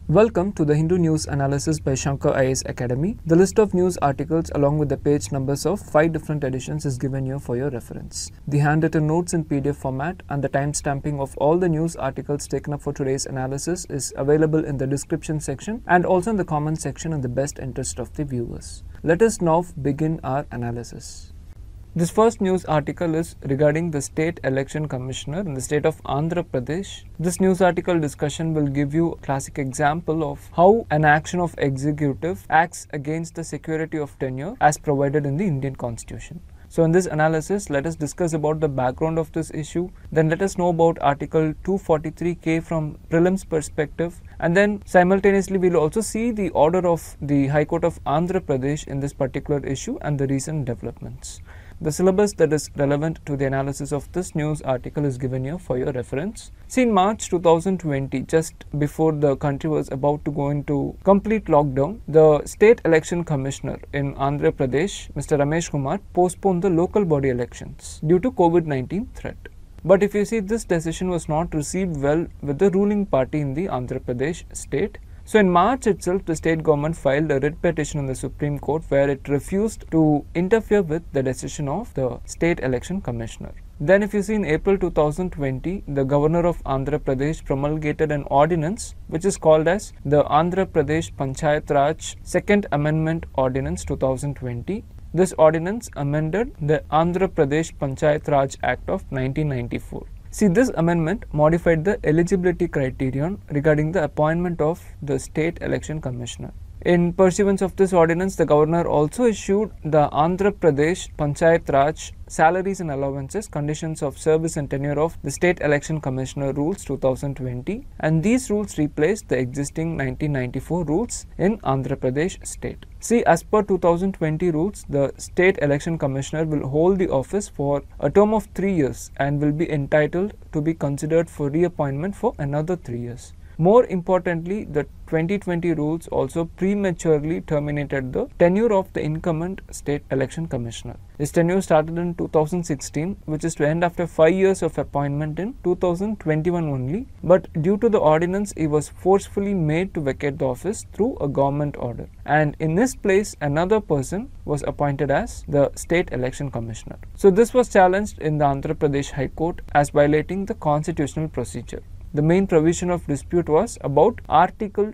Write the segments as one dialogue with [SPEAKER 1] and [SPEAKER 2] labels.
[SPEAKER 1] Welcome to the Hindu News Analysis by Shankar IAS Academy. The list of news articles along with the page numbers of 5 different editions is given here for your reference. The handwritten notes in PDF format and the timestamping of all the news articles taken up for today's analysis is available in the description section and also in the comment section in the best interest of the viewers. Let us now begin our analysis. This first news article is regarding the State Election Commissioner in the state of Andhra Pradesh. This news article discussion will give you a classic example of how an action of executive acts against the security of tenure as provided in the Indian Constitution. So in this analysis, let us discuss about the background of this issue, then let us know about Article 243K from prelims perspective, and then simultaneously we will also see the order of the High Court of Andhra Pradesh in this particular issue and the recent developments. The syllabus that is relevant to the analysis of this news article is given here for your reference. See, in March 2020, just before the country was about to go into complete lockdown, the State Election Commissioner in Andhra Pradesh, Mr. Ramesh Kumar, postponed the local body elections due to COVID-19 threat. But if you see, this decision was not received well with the ruling party in the Andhra Pradesh state. So in March itself, the state government filed a writ petition in the Supreme Court where it refused to interfere with the decision of the State Election Commissioner. Then if you see, in April 2020, the Governor of Andhra Pradesh promulgated an ordinance which is called as the Andhra Pradesh Panchayat Raj Second Amendment Ordinance 2020. This ordinance amended the Andhra Pradesh Panchayat Raj Act of 1994. See, this amendment modified the eligibility criterion regarding the appointment of the State Election Commissioner. In pursuance of this ordinance, the governor also issued the Andhra Pradesh Panchayat Raj Salaries and Allowances, Conditions of Service and Tenure of the State Election Commissioner Rules 2020, and these rules replaced the existing 1994 rules in Andhra Pradesh state. See, as per 2020 rules, the State Election Commissioner will hold the office for a term of 3 years and will be entitled to be considered for reappointment for another 3 years. More importantly, the 2020 rules also prematurely terminated the tenure of the incumbent State Election Commissioner. His tenure started in 2016, which is to end after 5 years of appointment in 2021 only. But due to the ordinance, he was forcefully made to vacate the office through a government order. And in his place, another person was appointed as the State Election Commissioner. So this was challenged in the Andhra Pradesh High Court as violating the constitutional procedure. The main provision of dispute was about Article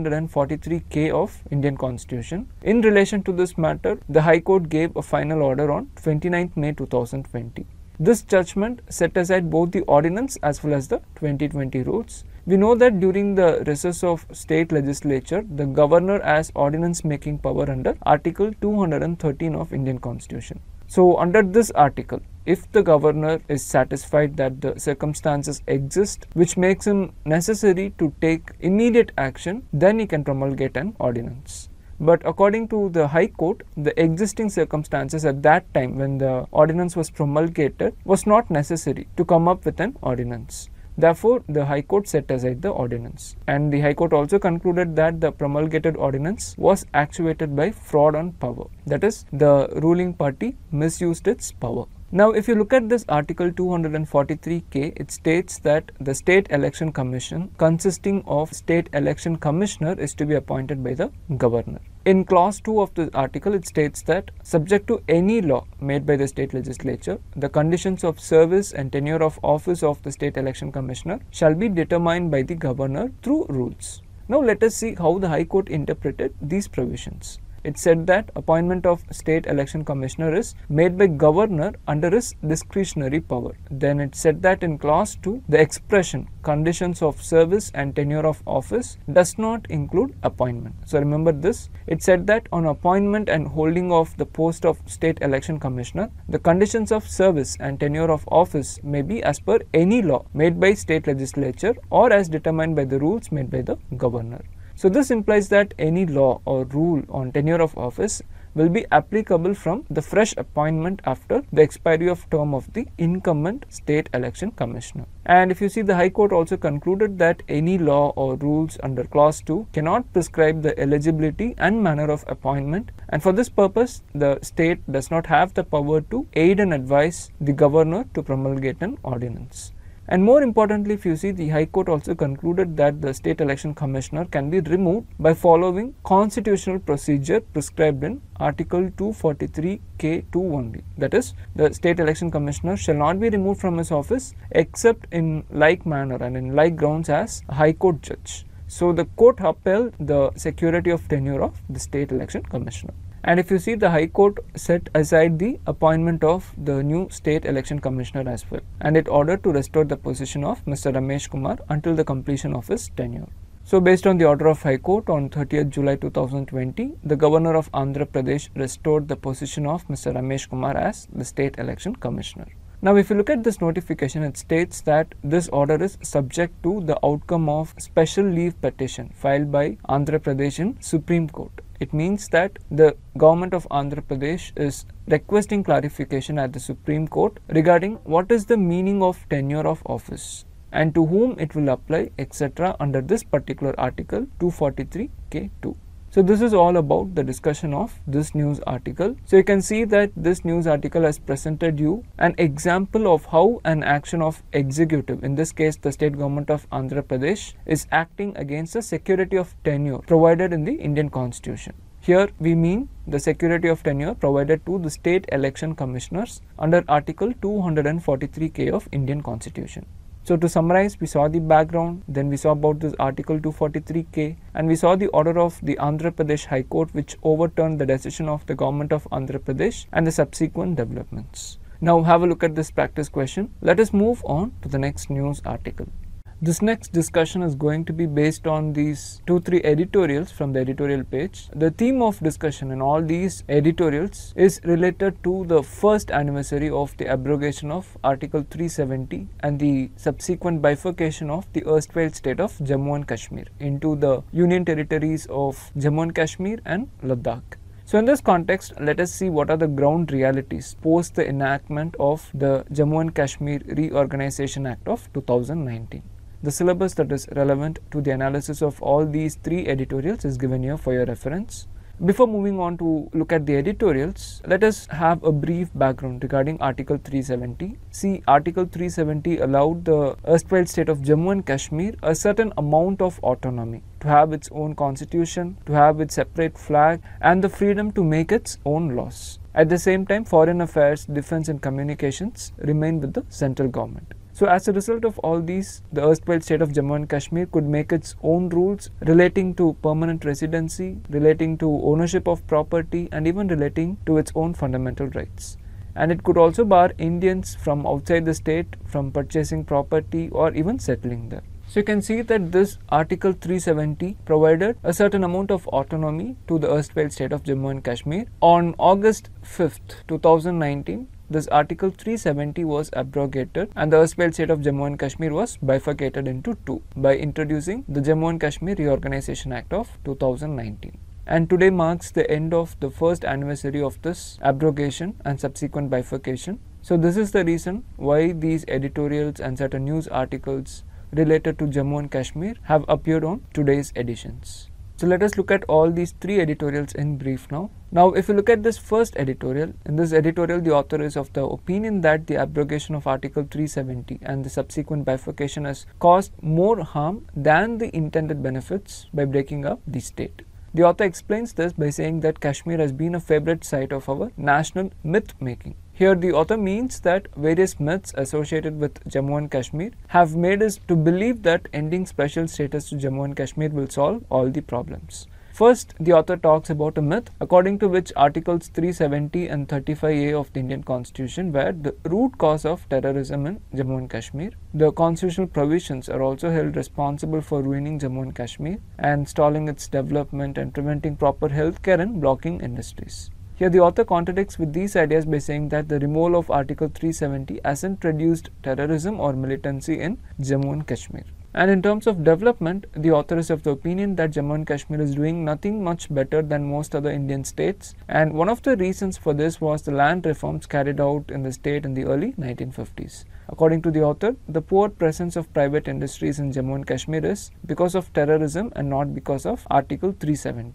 [SPEAKER 1] 243K of Indian Constitution. In relation to this matter, the High Court gave a final order on 29th May 2020. This judgment set aside both the ordinance as well as the 2020 rules. We know that during the recess of state legislature, the governor has ordinance making power under Article 213 of Indian Constitution. So under this article, if the governor is satisfied that the circumstances exist which makes him necessary to take immediate action, then he can promulgate an ordinance. But according to the High Court, the existing circumstances at that time when the ordinance was promulgated was not necessary to come up with an ordinance. Therefore, the High Court set aside the ordinance. And the High Court also concluded that the promulgated ordinance was actuated by fraud on power. That is, the ruling party misused its power. Now, if you look at this Article 243K, it states that the State Election Commission consisting of State Election Commissioner is to be appointed by the Governor. In clause 2 of the article, it states that subject to any law made by the state legislature, the conditions of service and tenure of office of the State Election Commissioner shall be determined by the Governor through rules. Now, let us see how the High Court interpreted these provisions. It said that appointment of State Election Commissioner is made by Governor under his discretionary power. Then it said that in clause 2, the expression conditions of service and tenure of office does not include appointment. So remember this. It said that on appointment and holding of the post of State Election Commissioner, the conditions of service and tenure of office may be as per any law made by state legislature or as determined by the rules made by the Governor. So this implies that any law or rule on tenure of office will be applicable from the fresh appointment after the expiry of term of the incumbent State Election Commissioner. And if you see, the High Court also concluded that any law or rules under clause 2 cannot prescribe the eligibility and manner of appointment, and for this purpose the state does not have the power to aid and advise the governor to promulgate an ordinance. And more importantly, if you see, the High Court also concluded that the State Election Commissioner can be removed by following constitutional procedure prescribed in Article 243(k)(2) only. That is, the State Election Commissioner shall not be removed from his office except in like manner and in like grounds as a High Court judge. So the court upheld the security of tenure of the State Election Commissioner. And if you see, the High Court set aside the appointment of the new State Election Commissioner as well, and it ordered to restore the position of Mr. Ramesh Kumar until the completion of his tenure. So based on the order of High Court on 30th July 2020, the Governor of Andhra Pradesh restored the position of Mr. Ramesh Kumar as the State Election Commissioner. Now if you look at this notification, it states that this order is subject to the outcome of special leave petition filed by Andhra Pradesh in Supreme Court. It means that the government of Andhra Pradesh is requesting clarification at the Supreme Court regarding what is the meaning of tenure of office and to whom it will apply, etc. under this particular article 243(k)(2). So this is all about the discussion of this news article. So you can see that this news article has presented you an example of how an action of executive, in this case the state government of Andhra Pradesh, is acting against the security of tenure provided in the Indian Constitution. Here we mean the security of tenure provided to the state election commissioners under Article 243(k) of Indian Constitution. So to summarize, we saw the background, then we saw about this Article 243(k), and we saw the order of the Andhra Pradesh High Court which overturned the decision of the government of Andhra Pradesh and the subsequent developments. Now have a look at this practice question. Let us move on to the next news article. This next discussion is going to be based on these 2-3 editorials from the editorial page. The theme of discussion in all these editorials is related to the first anniversary of the abrogation of Article 370 and the subsequent bifurcation of the erstwhile state of Jammu and Kashmir into the union territories of Jammu and Kashmir and Ladakh. So in this context, let us see what are the ground realities post the enactment of the Jammu and Kashmir Reorganization Act of 2019. The syllabus that is relevant to the analysis of all these 3 editorials is given here for your reference. Before moving on to look at the editorials, let us have a brief background regarding Article 370. See, Article 370 allowed the erstwhile state of Jammu and Kashmir a certain amount of autonomy to have its own constitution, to have its separate flag, and the freedom to make its own laws. At the same time, foreign affairs, defense and communications remain with the central government. So as a result of all these, the erstwhile state of Jammu and Kashmir could make its own rules relating to permanent residency, relating to ownership of property, and even relating to its own fundamental rights. And it could also bar Indians from outside the state from purchasing property or even settling there. So you can see that this Article 370 provided a certain amount of autonomy to the erstwhile state of Jammu and Kashmir. On August 5th, 2019, this Article 370 was abrogated and the erstwhile state of Jammu and Kashmir was bifurcated into 2 by introducing the Jammu and Kashmir Reorganization Act of 2019. And today marks the end of the first anniversary of this abrogation and subsequent bifurcation. So this is the reason why these editorials and certain news articles related to Jammu and Kashmir have appeared on today's editions. So let us look at all these 3 editorials in brief now. Now if you look at this first editorial, in this editorial the author is of the opinion that the abrogation of Article 370 and the subsequent bifurcation has caused more harm than the intended benefits by breaking up the state. The author explains this by saying that Kashmir has been a favorite site of our national myth making. Here the author means that various myths associated with Jammu and Kashmir have made us to believe that ending special status to Jammu and Kashmir will solve all the problems. First, the author talks about a myth according to which Articles 370 and 35A of the Indian Constitution were the root cause of terrorism in Jammu and Kashmir. The constitutional provisions are also held responsible for ruining Jammu and Kashmir and stalling its development and preventing proper healthcare and blocking industries. Here the author contradicts with these ideas by saying that the removal of Article 370 hasn't reduced terrorism or militancy in Jammu and Kashmir. And in terms of development, the author is of the opinion that Jammu and Kashmir is doing nothing much better than most other Indian states, and one of the reasons for this was the land reforms carried out in the state in the early 1950s. According to the author, the poor presence of private industries in Jammu and Kashmir is because of terrorism and not because of Article 370.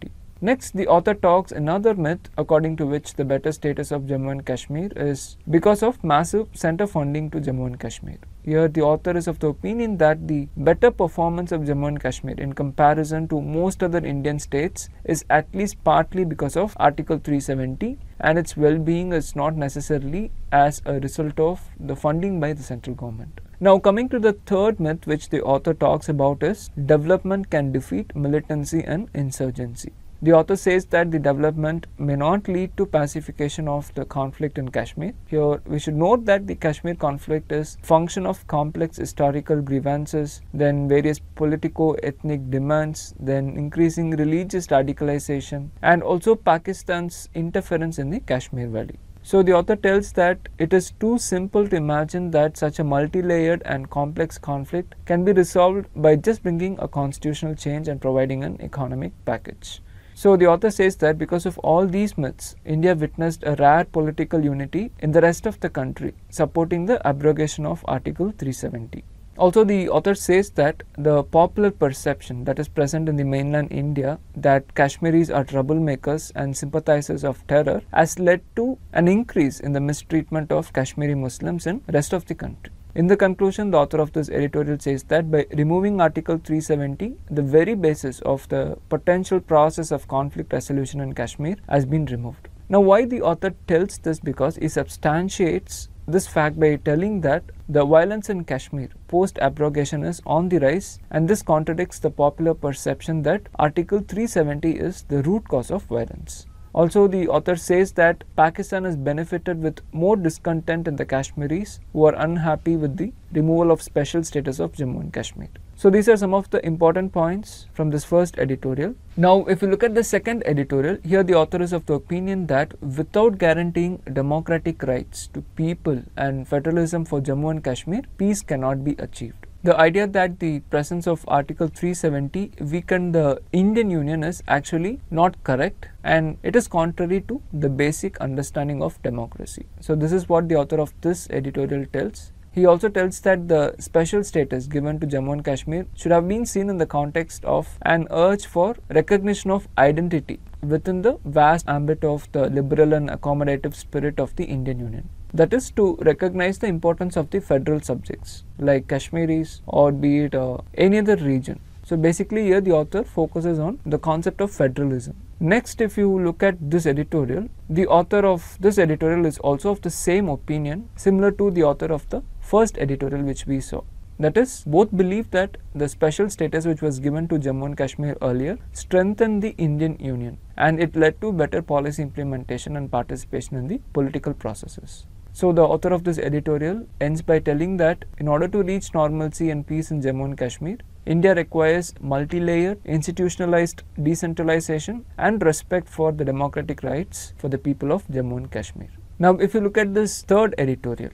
[SPEAKER 1] Next, the author talks another myth according to which the better status of Jammu and Kashmir is because of massive center funding to Jammu and Kashmir. Here, the author is of the opinion that the better performance of Jammu and Kashmir in comparison to most other Indian states is at least partly because of Article 370, and its well-being is not necessarily as a result of the funding by the central government. Now, coming to the third myth which the author talks about is development can defeat militancy and insurgency. The author says that the development may not lead to pacification of the conflict in Kashmir. Here, we should note that the Kashmir conflict is a function of complex historical grievances, then various politico-ethnic demands, then increasing religious radicalization, and also Pakistan's interference in the Kashmir Valley. So the author tells that it is too simple to imagine that such a multi-layered and complex conflict can be resolved by just bringing a constitutional change and providing an economic package. So the author says that because of all these myths, India witnessed a rare political unity in the rest of the country, supporting the abrogation of Article 370. Also, the author says that the popular perception that is present in the mainland India that Kashmiris are troublemakers and sympathizers of terror has led to an increase in the mistreatment of Kashmiri Muslims in the rest of the country. In the conclusion, the author of this editorial says that by removing Article 370, the very basis of the potential process of conflict resolution in Kashmir has been removed. Now, why the author tells this? Because he substantiates this fact by telling that the violence in Kashmir post-abrogation is on the rise, and this contradicts the popular perception that Article 370 is the root cause of violence. Also, the author says that Pakistan has benefited with more discontent in the Kashmiris who are unhappy with the removal of special status of Jammu and Kashmir. So these are some of the important points from this first editorial. Now, if you look at the second editorial, here the author is of the opinion that without guaranteeing democratic rights to people and federalism for Jammu and Kashmir, peace cannot be achieved. The idea that the presence of Article 370 weakened the Indian Union is actually not correct, and it is contrary to the basic understanding of democracy. So this is what the author of this editorial tells. He also tells that the special status given to Jammu and Kashmir should have been seen in the context of an urge for recognition of identity within the vast ambit of the liberal and accommodative spirit of the Indian Union. That is to recognize the importance of the federal subjects like Kashmiris or be it any other region. So basically here the author focuses on the concept of federalism. Next, if you look at this editorial, the author of this editorial is also of the same opinion similar to the author of the first editorial which we saw. That is, both believe that the special status which was given to Jammu and Kashmir earlier strengthened the Indian Union, and it led to better policy implementation and participation in the political processes. So the author of this editorial ends by telling that in order to reach normalcy and peace in Jammu and Kashmir, India requires multi-layered, institutionalized decentralization and respect for the democratic rights for the people of Jammu and Kashmir. Now, if you look at this third editorial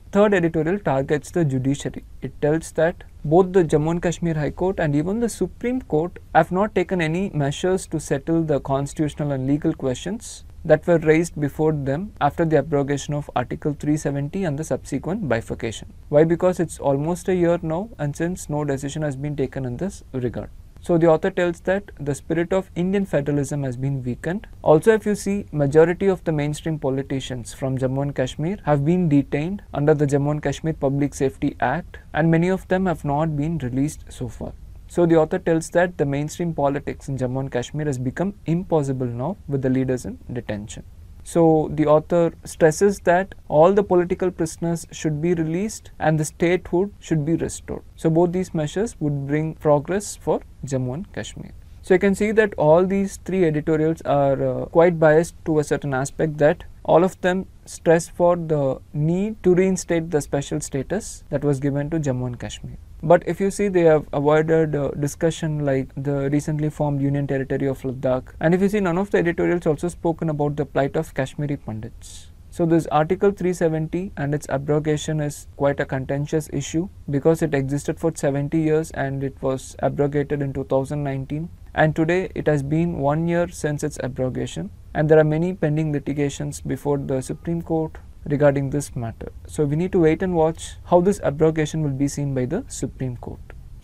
[SPEAKER 1] targets the judiciary. It tells that both the Jammu and Kashmir High Court and even the Supreme Court have not taken any measures to settle the constitutional and legal questions that were raised before them after the abrogation of Article 370 and the subsequent bifurcation. Why? Because it's almost a year now, and since no decision has been taken in this regard. So the author tells that the spirit of Indian federalism has been weakened. Also, if you see, majority of the mainstream politicians from Jammu and Kashmir have been detained under the Jammu and Kashmir Public Safety Act, and many of them have not been released so far. So the author tells that the mainstream politics in Jammu and Kashmir has become impossible now with the leaders in detention. So the author stresses that all the political prisoners should be released and the statehood should be restored. So both these measures would bring progress for Jammu and Kashmir. So you can see that all these three editorials are quite biased to a certain aspect, that all of them stress for the need to reinstate the special status that was given to Jammu and Kashmir. But if you see, they have avoided discussion like the recently formed Union Territory of Ladakh. And if you see, none of the editorials also spoken about the plight of Kashmiri Pandits. So this Article 370 and its abrogation is quite a contentious issue because it existed for 70 years and it was abrogated in 2019. And today it has been 1 year since its abrogation, and there are many pending litigations before the Supreme Court regarding this matter. So we need to wait and watch how this abrogation will be seen by the Supreme Court.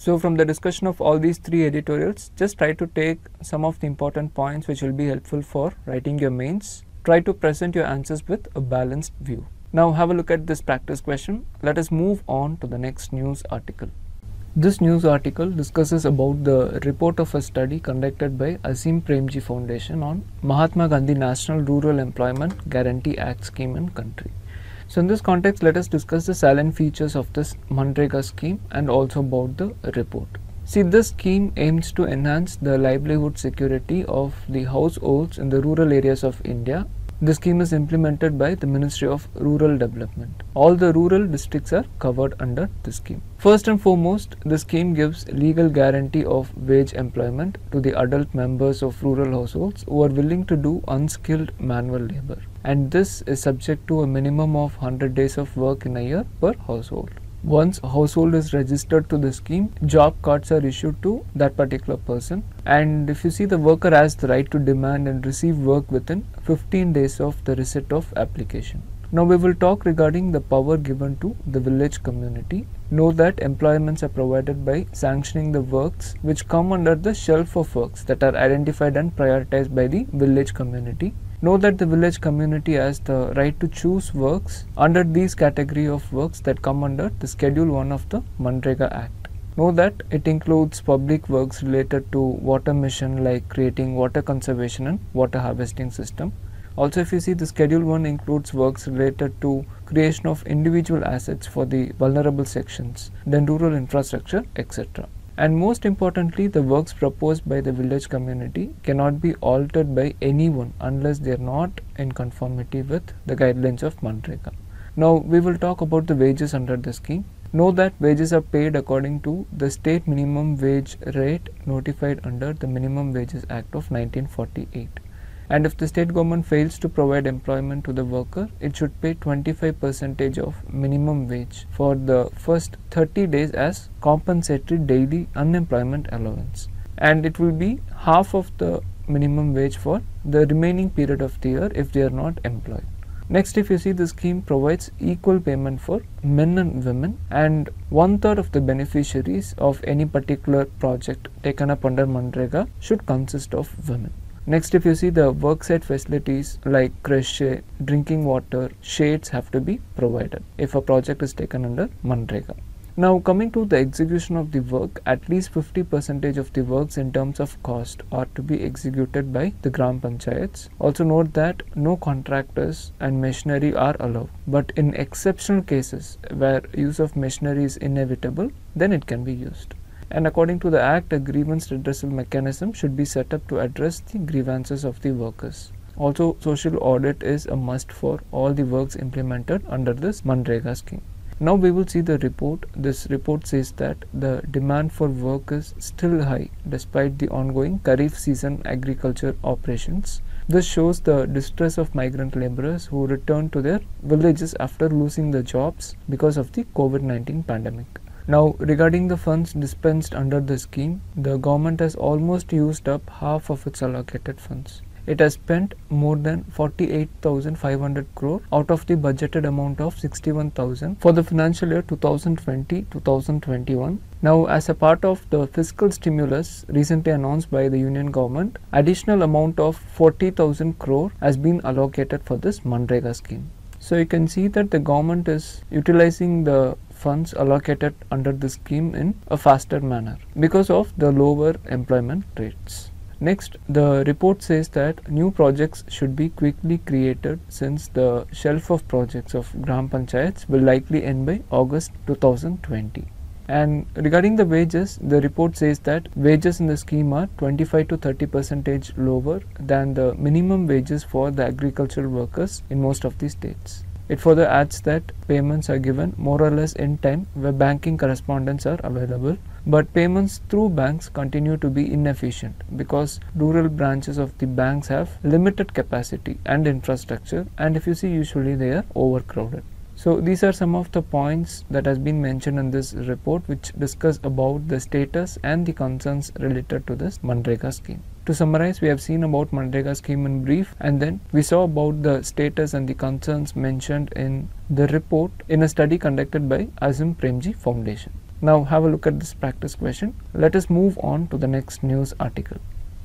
[SPEAKER 1] So from the discussion of all these three editorials, just try to take some of the important points which will be helpful for writing your mains. Try to present your answers with a balanced view. Now have a look at this practice question. Let us move on to the next news article. This news article discusses about the report of a study conducted by Azim Premji Foundation on Mahatma Gandhi National Rural Employment Guarantee Act scheme in country. So in this context, let us discuss the salient features of this MNREGA scheme and also about the report. See, this scheme aims to enhance the livelihood security of the households in the rural areas of India. The scheme is implemented by the Ministry of Rural Development. All the rural districts are covered under the scheme. First and foremost, the scheme gives legal guarantee of wage employment to the adult members of rural households who are willing to do unskilled manual labor. And this is subject to a minimum of 100 days of work in a year per household. Once a household is registered to the scheme, job cards are issued to that particular person. And if you see, the worker has the right to demand and receive work within 15 days of the receipt of application. Now we will talk regarding the power given to the village community. Know that employments are provided by sanctioning the works which come under the shelf of works that are identified and prioritized by the village community. Know that the village community has the right to choose works under these category of works that come under the Schedule 1 of the MNREGA Act. Know that it includes public works related to water mission like creating water conservation and water harvesting system. Also, if you see, the Schedule 1 includes works related to creation of individual assets for the vulnerable sections, then rural infrastructure, etc. And most importantly, the works proposed by the village community cannot be altered by anyone unless they are not in conformity with the guidelines of MNREGA. Now we will talk about the wages under the scheme. Know that wages are paid according to the state minimum wage rate notified under the Minimum Wages Act of 1948. And if the state government fails to provide employment to the worker, it should pay 25% of minimum wage for the first 30 days as compensatory daily unemployment allowance. And it will be half of the minimum wage for the remaining period of the year if they are not employed. Next, if you see, the scheme provides equal payment for men and women, and 1/3 of the beneficiaries of any particular project taken up under MNREGA should consist of women. Next, if you see, the worksite facilities like creche, drinking water, shades have to be provided if a project is taken under MNREGA. Now coming to the execution of the work, at least 50% of the works in terms of cost are to be executed by the Gram Panchayats. Also note that no contractors and machinery are allowed, but in exceptional cases where use of machinery is inevitable, then it can be used. And according to the Act, a grievance redressal mechanism should be set up to address the grievances of the workers. Also, social audit is a must for all the works implemented under this MNREGA scheme. Now we will see the report. This report says that the demand for work is still high despite the ongoing Kharif season agriculture operations. This shows the distress of migrant laborers who return to their villages after losing their jobs because of the COVID-19 pandemic. Now, regarding the funds dispensed under the scheme, the government has almost used up half of its allocated funds. It has spent more than 48,500 crore out of the budgeted amount of 61,000 for the financial year 2020-2021. Now, as a part of the fiscal stimulus recently announced by the Union government, additional amount of 40,000 crore has been allocated for this MNREGA scheme. So you can see that the government is utilizing the funds allocated under the scheme in a faster manner because of the lower employment rates. Next, the report says that new projects should be quickly created since the shelf of projects of Gram Panchayats will likely end by August 2020. And regarding the wages, the report says that wages in the scheme are 25 to 30% lower than the minimum wages for the agricultural workers in most of the states. It further adds that payments are given more or less in time where banking correspondence are available, but payments through banks continue to be inefficient because rural branches of the banks have limited capacity and infrastructure, and if you see, usually they are overcrowded. So these are some of the points that has been mentioned in this report which discuss about the status and the concerns related to this MNREGA scheme. To summarize, we have seen about MNREGA scheme in brief, and then we saw about the status and the concerns mentioned in the report in a study conducted by Azim Premji Foundation. Now have a look at this practice question. Let us move on to the next news article.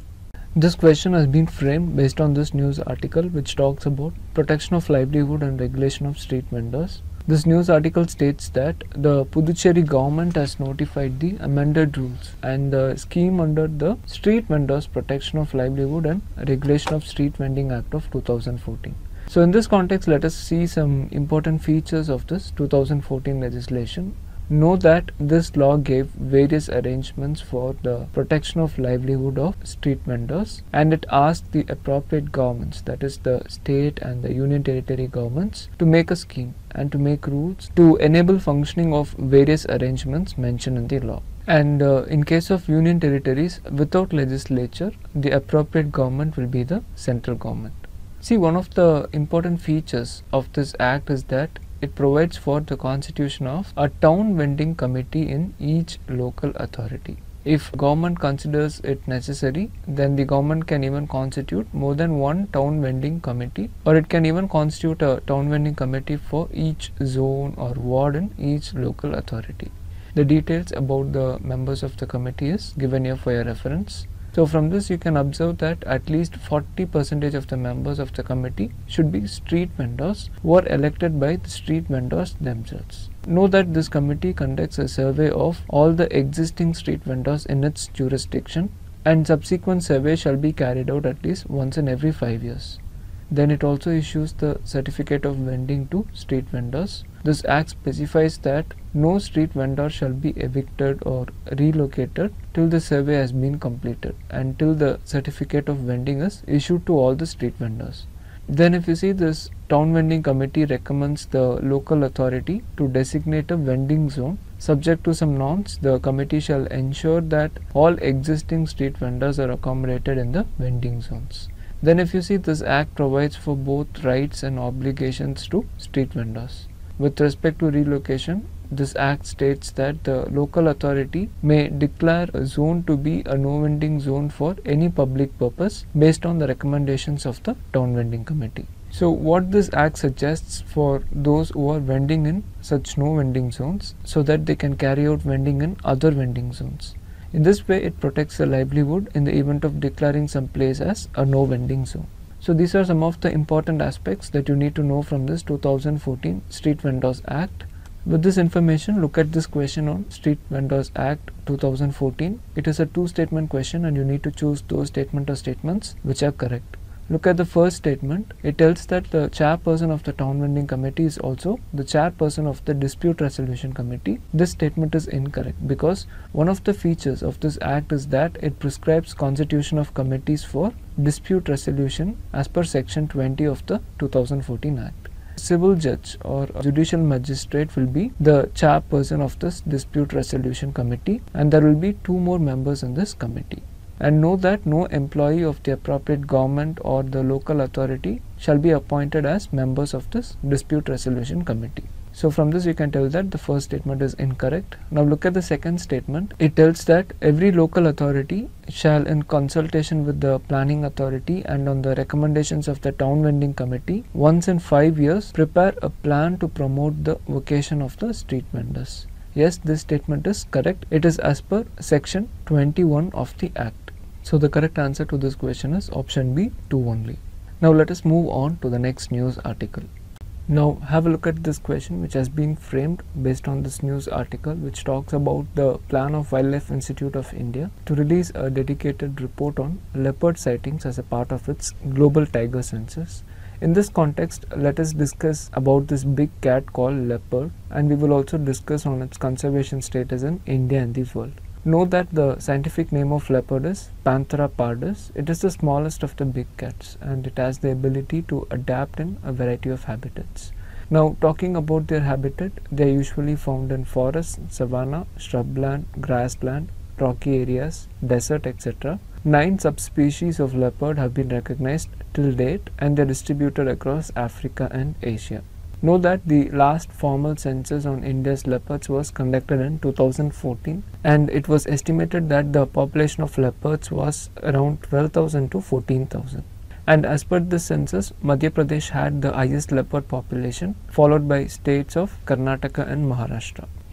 [SPEAKER 1] This question has been framed based on this news article, which talks about protection of livelihood and regulation of street vendors. This news article states that the Puducherry government has notified the amended rules and the scheme under the Street Vendors Protection of Livelihood and Regulation of Street Vending Act of 2014. So in this context, let us see some important features of this 2014 legislation. Know that this law gave various arrangements for the protection of livelihood of street vendors, and it asked the appropriate governments, that is the state and the union territory governments, to make a scheme and to make rules to enable functioning of various arrangements mentioned in the law. And in case of union territories without legislature, the appropriate government will be the central government. See, one of the important features of this act is that it provides for the constitution of a town vending committee in each local authority. If government considers it necessary, then the government can even constitute more than one town vending committee, or it can even constitute a town vending committee for each zone or ward in each local authority. The details about the members of the committee is given here for your reference. So from this you can observe that at least 40% of the members of the committee should be street vendors who are elected by the street vendors themselves. Know that this committee conducts a survey of all the existing street vendors in its jurisdiction, and subsequent survey shall be carried out at least once in every 5 years. Then it also issues the certificate of vending to street vendors. This act specifies that no street vendor shall be evicted or relocated till the survey has been completed and till the certificate of vending is issued to all the street vendors. Then if you see, this town vending committee recommends the local authority to designate a vending zone. Subject to some norms, the committee shall ensure that all existing street vendors are accommodated in the vending zones. Then if you see, this act provides for both rights and obligations to street vendors. With respect to relocation, this act states that the local authority may declare a zone to be a no vending zone for any public purpose based on the recommendations of the town vending committee. So what this act suggests for those who are vending in such no vending zones, so that they can carry out vending in other vending zones. In this way, it protects the livelihood in the event of declaring some place as a no vending zone. So these are some of the important aspects that you need to know from this 2014 Street Vendors Act. With this information, look at this question on Street Vendors Act 2014. It is a two-statement question and you need to choose those statement or statements which are correct. Look at the first statement. It tells that the chairperson of the town vending committee is also the chairperson of the dispute resolution committee. This statement is incorrect because one of the features of this act is that it prescribes constitution of committees for dispute resolution as per section 20 of the 2014 Act. Civil judge or judicial magistrate will be the chairperson of this dispute resolution committee, and there will be 2 more members in this committee. And know that no employee of the appropriate government or the local authority shall be appointed as members of this dispute resolution committee. So from this you can tell that the first statement is incorrect. Now look at the second statement. It tells that every local authority shall, in consultation with the planning authority and on the recommendations of the town vending committee, once in 5 years prepare a plan to promote the vocation of the street vendors. Yes, this statement is correct. It is as per section 21 of the Act. So the correct answer to this question is option B, 2 only. Now let us move on to the next news article. Now have a look at this question which has been framed based on this news article, which talks about the plan of Wildlife Institute of India to release a dedicated report on leopard sightings as a part of its global tiger census. In this context, let us discuss about this big cat called leopard, and we will also discuss on its conservation status in India and the world. Know that the scientific name of leopard is Panthera pardus. It is the smallest of the big cats and it has the ability to adapt in a variety of habitats. Now talking about their habitat, they are usually found in forests, savanna, shrubland, grassland, rocky areas, desert, etc. 9 subspecies of leopard have been recognized till date and they are distributed across Africa and Asia. Know that the last formal census on India's leopards was conducted in 2014 and it was estimated that the population of leopards was around 12,000 to 14,000. And as per this census, Madhya Pradesh had the highest leopard population, followed by states of Karnataka and Maharashtra.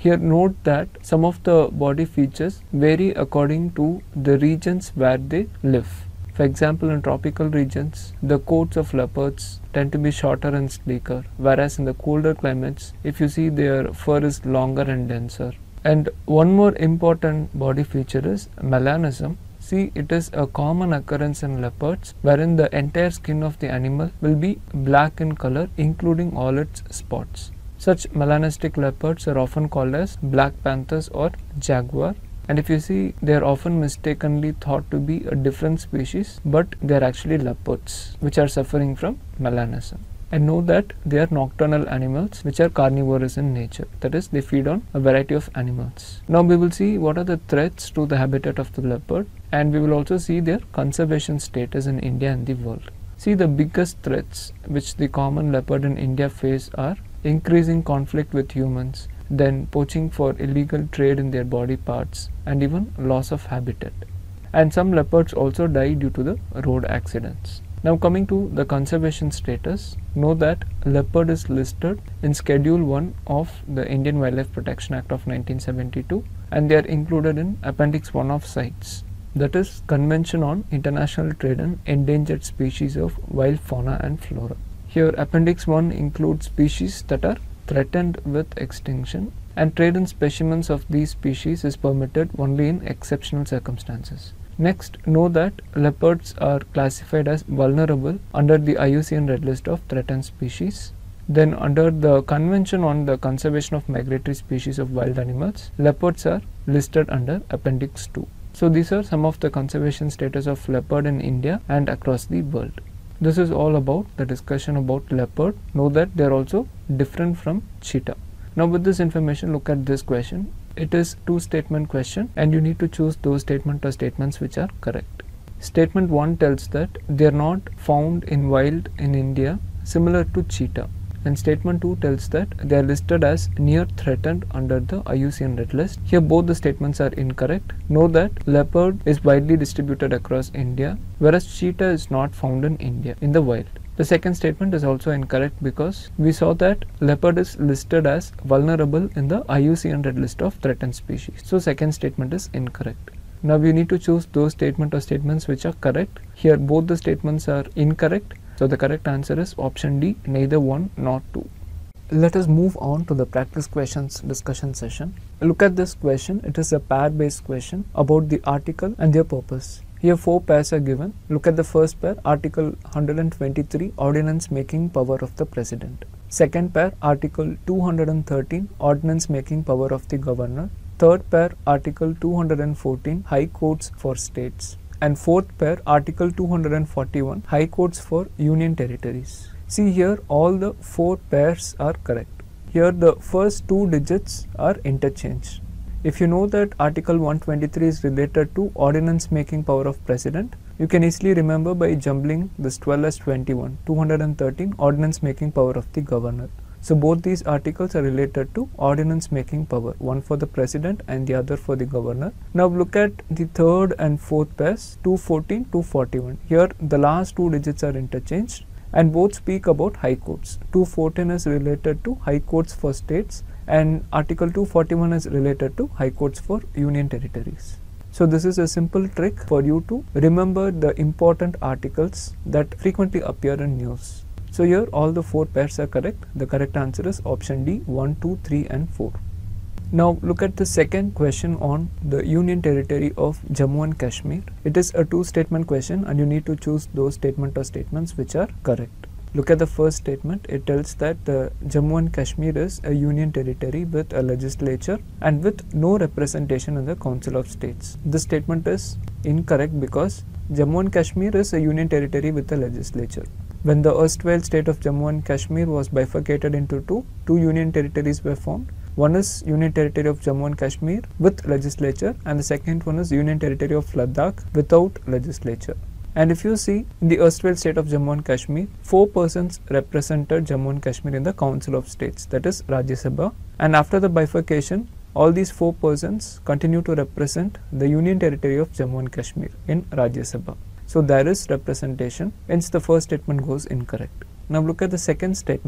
[SPEAKER 1] Here note that some of the body features vary according to the regions where they live. For example, in tropical regions, the coats of leopards tend to be shorter and sleeker, whereas in the colder climates, if you see, their fur is longer and denser. And one more important body feature is melanism. See, it is a common occurrence in leopards wherein the entire skin of the animal will be black in color, including all its spots. Such melanistic leopards are often called as black panthers or jaguar. And if you see, they are often mistakenly thought to be a different species, but they are actually leopards which are suffering from melanism. And know that they are nocturnal animals which are carnivorous in nature. That is, they feed on a variety of animals. Now we will see what are the threats to the habitat of the leopard, and we will also see their conservation status in India and the world. See, the biggest threats which the common leopard in India face are increasing conflict with humans, then poaching for illegal trade in their body parts, and even loss of habitat. And some leopards also die due to the road accidents. Now coming to the conservation status, know that leopard is listed in Schedule 1 of the Indian Wildlife Protection Act of 1972, and they are included in Appendix 1 of CITES, that is Convention on International Trade in Endangered Species of Wild Fauna and Flora. Here Appendix 1 includes species that are threatened with extinction, and trade in specimens of these species is permitted only in exceptional circumstances. Next, know that leopards are classified as vulnerable under the IUCN Red List of Threatened Species. Then under the Convention on the Conservation of Migratory Species of Wild Animals, leopards are listed under Appendix 2. So these are some of the conservation status of leopard in India and across the world. This is all about the discussion about leopard. Know that they are also different from cheetah. Now with this information, look at this question. It is two-statement question, and you need to choose those statement or statements which are correct. Statement 1 tells that they are not found in wild in India, similar to cheetah. And statement 2 tells that they are listed as near threatened under the IUCN Red List. Here both the statements are incorrect. Know that leopard is widely distributed across India, whereas cheetah is not found in India in the wild. The second statement is also incorrect because we saw that leopard is listed as vulnerable in the IUCN Red List of Threatened Species. So second statement is incorrect. Now we need to choose those statement or statements which are correct. Here both the statements are incorrect. So the correct answer is option D, neither 1 nor 2. Let us move on to the practice questions discussion session. Look at this question. It is a pair-based question about the article and their purpose. Here 4 pairs are given. Look at the first pair, Article 123, Ordinance Making Power of the President. Second pair, Article 213, Ordinance Making Power of the Governor. Third pair, Article 214, High Courts for States. And fourth pair, Article 241, High Courts for Union Territories. See here, all the 4 pairs are correct. Here the first 2 digits are interchanged. If you know that Article 123 is related to Ordinance Making Power of President, you can easily remember by jumbling this 12 as 21, 213, Ordinance Making Power of the Governor. So both these articles are related to ordinance making power, one for the president and the other for the governor. Now look at the third and fourth pairs, 214, 241. Here the last 2 digits are interchanged and both speak about high courts. 214 is related to high courts for states and Article 241 is related to high courts for union territories. So this is a simple trick for you to remember the important articles that frequently appear in news. So here all the 4 pairs are correct. The correct answer is option D, 1, 2, 3 and 4. Now look at the second question on the Union Territory of Jammu and Kashmir. It is a 2-statement question and you need to choose those statement or statements which are correct. Look at the first statement. It tells that the Jammu and Kashmir is a union territory with a legislature and with no representation in the Council of States. This statement is incorrect because Jammu and Kashmir is a union territory with a legislature. When the erstwhile state of Jammu and Kashmir was bifurcated into two union territories were formed. One is Union Territory of Jammu and Kashmir with legislature and the second one is Union Territory of Ladakh without legislature. And if you see, in the erstwhile state of Jammu and Kashmir, 4 persons represented Jammu and Kashmir in the Council of States, that is Rajya Sabha. And after the bifurcation, all these 4 persons continue to represent the Union Territory of Jammu and Kashmir in Rajya Sabha. So there is representation, hence the first statement goes incorrect. Now look at the second statement.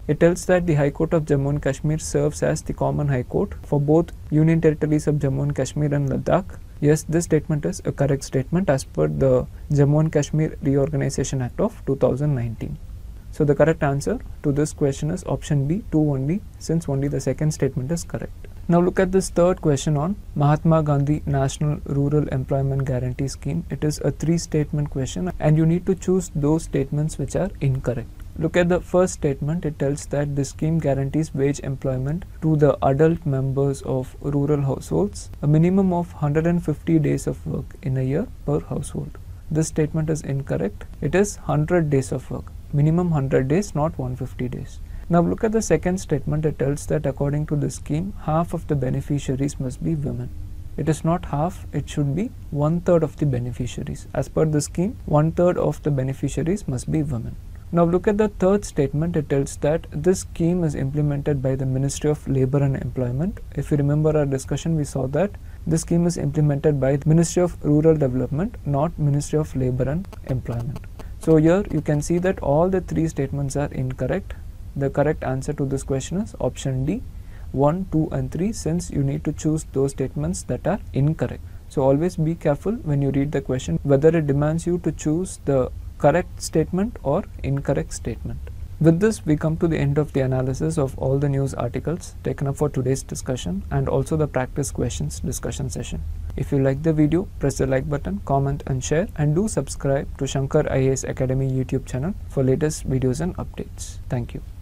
[SPEAKER 1] It tells that the High Court of Jammu and Kashmir serves as the common High Court for both Union Territories of Jammu and Kashmir and Ladakh. Yes, this statement is a correct statement as per the Jammu and Kashmir Reorganization Act of 2019. So the correct answer to this question is option B, 2 only, since only the second statement is correct. Now look at this third question on Mahatma Gandhi National Rural Employment Guarantee Scheme. It is a 3-statement question and you need to choose those statements which are incorrect. Look at the first statement. It tells that the scheme guarantees wage employment to the adult members of rural households, a minimum of 150 days of work in a year per household. This statement is incorrect. It is 100 days of work. Minimum 100 days, not 150 days. Now look at the second statement. It tells that according to the scheme, half of the beneficiaries must be women. It is not half, it should be 1/3 of the beneficiaries. As per the scheme, 1/3 of the beneficiaries must be women. Now look at the third statement. It tells that this scheme is implemented by the Ministry of Labour and Employment. If you remember our discussion, we saw that this scheme is implemented by the Ministry of Rural Development, not Ministry of Labour and Employment. So here you can see that all the 3 statements are incorrect. The correct answer to this question is option D, 1, 2 and 3, since you need to choose those statements that are incorrect. So always be careful when you read the question whether it demands you to choose the correct statement or incorrect statement. With this, we come to the end of the analysis of all the news articles taken up for today's discussion and also the practice questions discussion session. If you like the video, press the like button, comment and share, and do subscribe to Shankar IAS Academy YouTube channel for latest videos and updates. Thank you.